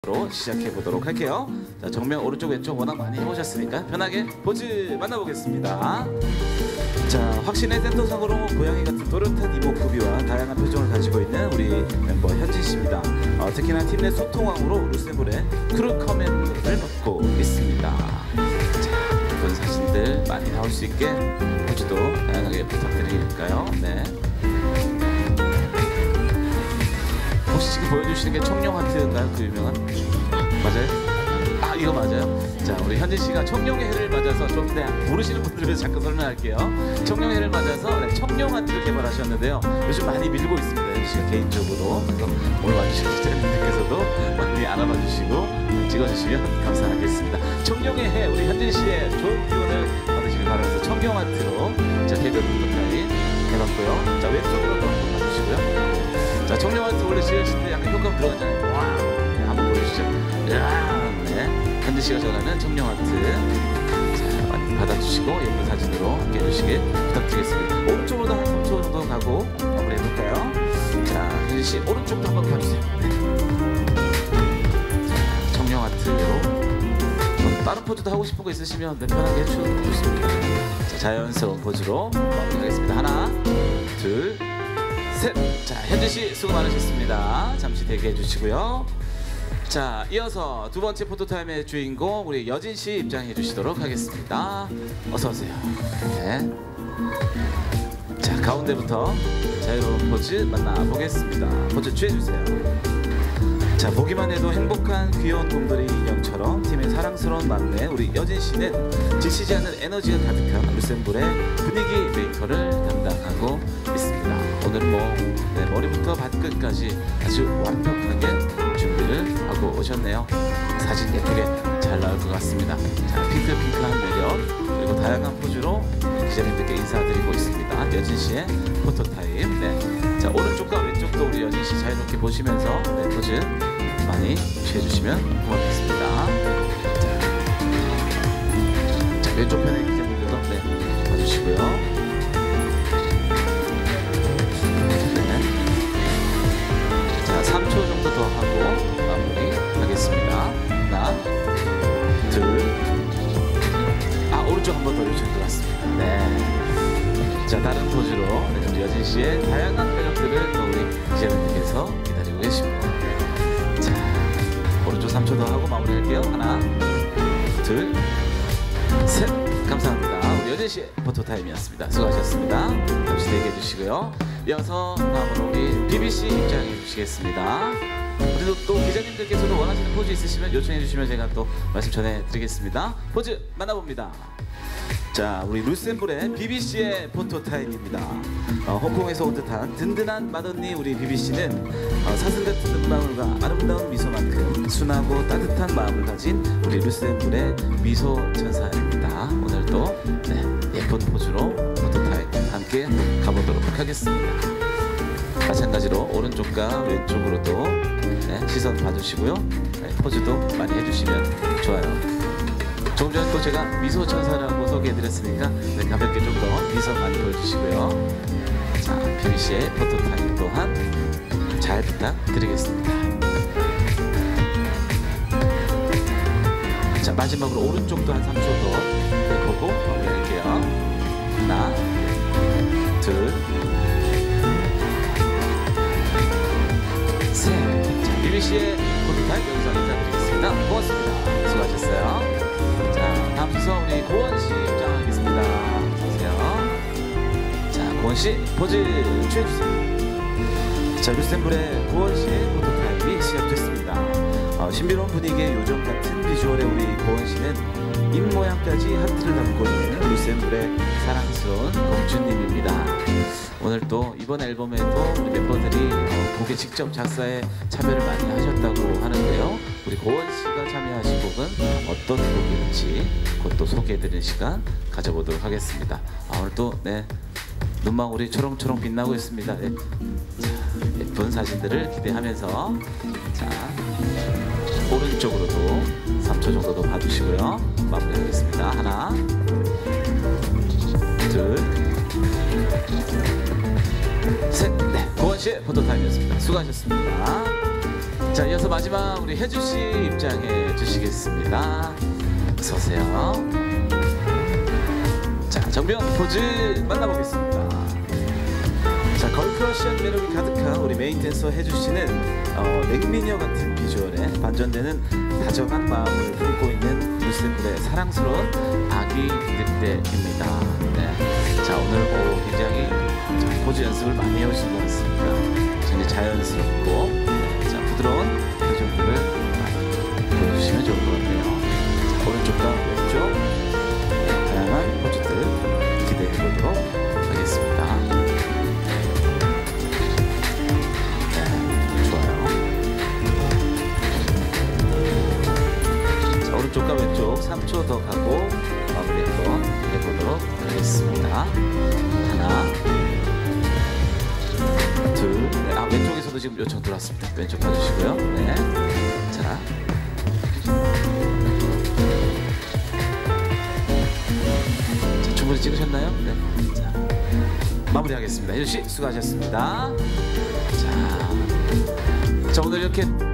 로 시작해 보도록 할게요. 자, 정면 오른쪽 왼쪽 워낙 많이 해보셨으니까 편하게 포즈 만나보겠습니다. 자, 확신의 센터상으로 고양이 같은 또렷한 이목구비와 다양한 표정을 가지고 있는 우리 멤버 현진 씨입니다. 특히나 팀 내 소통왕으로 루셈블의 크루 커맨드를 맡고 있습니다. 자, 예쁜 사진들 많이 나올 수 있게 포즈도 다양하게 부탁드릴까요? 네. 혹시 지금 보여주시는 게 청룡 하트인가요? 그 유명한? 맞아요? 아, 이거 맞아요? 자, 우리 현진 씨가 청룡의 해를 맞아서 좀 모르시는 분들을 위해서 잠깐 설명할게요. 청룡의 해를 맞아서 청룡 하트를 개발하셨는데요. 요즘 많이 밀고 있습니다. 현진 씨가 개인적으로. 그래서 오늘 와주신 기자님들께서도 많이 알아봐 주시고 찍어주시면 감사하겠습니다. 청룡의 해, 우리 현진 씨의 좋은 기운을 받으시길 바라면서 청룡 하트로 자, 개별 프로타입 해봤고요. 자, 왼쪽으로도 한번 봐주시고요. 자, 청룡 하트 원래 지으실 때 약간 효과음 들어가잖아요. 와, 네, 한번 보여주시죠. 야, 네, 현진 씨가 전하는 청룡 하트. 자, 많이 받아주시고 예쁜 사진으로 함께 해주시길 부탁드리겠습니다. 오른쪽으로도 한 3초 정도 가고 마무리 해볼까요? 자, 현진 씨 오른쪽도 한번 봐주세요. 네. 자, 청룡 하트로. 다른 포즈도 하고 싶은 거 있으시면 편하게 해주셔도 좋습니다. 자, 자연스러운 포즈로 마무리하겠습니다. 하나, 둘, 셋. 자, 현진 씨 수고 많으셨습니다. 잠시 대기해 주시고요. 자, 이어서 두 번째 포토타임의 주인공 우리 여진 씨 입장해 주시도록 하겠습니다. 어서 오세요. 네. 자, 가운데부터 자유로운 포즈 만나보겠습니다. 포즈 취해 주세요. 자, 보기만 해도 행복한 귀여운 곰돌이 인형처럼 팀의 사랑스러운 막내 우리 여진 씨는 지치지 않는 에너지가 가득한 루셈블의 분위기 메이커를 담당하고 있습니다. 오늘은 네, 머리부터 발끝까지 아주 완벽하게 준비를 하고 오셨네요. 사진 예쁘게 잘 나올 것 같습니다. 자, 핑크핑크한 매력 그리고 다양한 포즈로 기자님들께 인사드리고 있습니다. 여진 씨의 포토타임. 네. 자, 오른쪽과 왼쪽도 우리 여진 씨 자유롭게 보시면서 네, 포즈 많이 취해주시면 고맙겠습니다. 자, 왼쪽 편에 기자님들도 네, 봐주시고요. 네. 자, 3초 정도 더 하고 마무리 하겠습니다. 하나, 둘, 오른쪽 한 번 더 요청 들어왔습니다. 네. 자, 다른 포즈로 네, 우리 여진 씨의 다양한 매력들을 또 우리 기자님들께서 기다리고 계십니다. 자, 오른쪽 3초 더 하고 마무리할게요. 하나, 둘, 셋. 감사합니다. 우리 여진 씨의 포토타임이었습니다. 수고하셨습니다. 잠시 대기해 주시고요. 이어서 다음으로 우리 BBC 입장해 주시겠습니다. 그리고 또 기자님들께서도 원하시는 포즈 있으시면 요청해 주시면 제가 또 말씀 전해드리겠습니다. 포즈 만나봅니다. 자, 우리 루셈블의 BBC의 포토타임입니다. 홍콩에서 온 듯한 든든한 맏언니 우리 BBC는 사슴 같은 눈망울과 아름다운 미소만큼 순하고 따뜻한 마음을 가진 우리 루셈블의 미소 천사입니다. 오늘도 네, 예쁜 포즈로 포토타임 함께 가보도록 하겠습니다. 마찬가지로 오른쪽과 왼쪽으로도 네, 시선 봐주시고요. 네, 포즈도 많이 해주시면 좋아요. 조금 전에 또 제가 미소 천사라고 소개해드렸으니까 네, 가볍게 좀 더 미소 많이 보여주시고요. 자, BBC의 포토타임 또한 잘 부탁드리겠습니다. 자, 마지막으로 오른쪽도 한 3초 더 보고 마무리할게요. 하나, 둘, 셋. 자, BBC의 포토타임 여기서 인사드리겠습니다. 고맙습니다. 수고하셨어요. 자, 다음 순서 우리 고원 씨 입장하겠습니다. 어서오세요. 자, 고원 씨 포즈 취해주세요. 자, 루셈블의 고원 씨의 포토타임이 시작됐습니다. 신비로운 분위기의 요정 같은 비주얼의 우리 고원 씨는 입모양까지 하트를 담고 있는 루셈블의 사랑스러운 공주님입니다. 오늘 또 이번 앨범에도 우리 멤버들이 곡에 직접 작사에 참여를 많이 하셨다고 하는데요. 우리 고원 씨가 참여하신 곡은 어떤 곡일지 곧 또 소개해드리는 시간 가져보도록 하겠습니다. 오늘 또 네, 눈망울이 초롱초롱 빛나고 있습니다. 네. 자, 예쁜 사진들을 기대하면서 자, 오른쪽으로도 3초 정도 더 봐주시고요. 마무리하겠습니다. 하나, 둘, 셋. 네, 고원 씨의 포토타임이었습니다. 수고하셨습니다. 자, 이어서 마지막 우리 혜주 씨 입장해 주시겠습니다. 어서 오세요. 자, 정면 포즈 만나보겠습니다. 자, 걸크러쉬한 매력이 가득한 우리 메인 댄서 혜주 씨는 냉미녀 같은 비주얼에 반전되는 다정한 마음을 품고 있는 유세물의 사랑스러운 아기 늑대입니다. 네. 자, 오늘 굉장히 포즈 연습을 많이 해오신 것 같습니다. 굉장히 자연스럽고 자, 부드러운 표정들을 보여주시면 좋을 것 같네요. 자, 오른쪽과 왼쪽 다양한 포즈들 기대해 보도록 하겠습니다. 네, 좋아요. 자, 오른쪽과 왼쪽 3초 더 가고 마무리 한번 해보도록 하겠습니다. 하나, 둘, 네, 왼쪽에서도 지금 요청 들어왔습니다. 왼쪽 봐주시고요. 네. 자. 자, 충분히 찍으셨나요? 네. 자, 마무리하겠습니다. 혜주 씨, 수고하셨습니다. 자, 오늘 이렇게